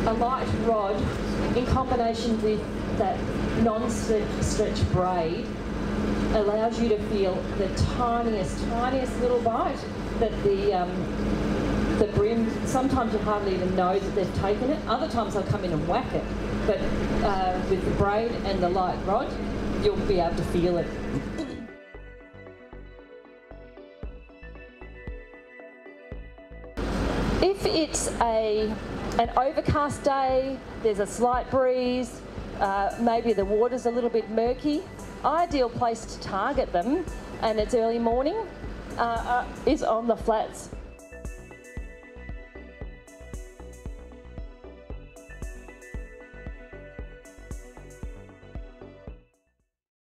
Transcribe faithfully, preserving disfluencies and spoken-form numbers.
a light rod in combination with that non-stretch braid allows you to feel the tiniest, tiniest little bite that the um, the brim. Sometimes you hardly even know that they've taken it. Other times they'll come in and whack it. But uh, with the braid and the light rod, you'll be able to feel it. If it's a an overcast day, there's a slight breeze, uh, maybe the water's a little bit murky, ideal place to target them, and it's early morning, uh, uh, is on the flats.